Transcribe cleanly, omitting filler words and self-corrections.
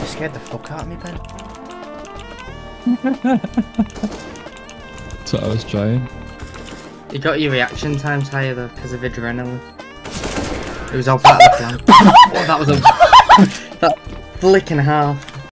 scared the fuck out of me, Ben. That's what I was trying. You got your reaction times higher though because of adrenaline. It was all part of the plan. Oh, that was a that flick and a half.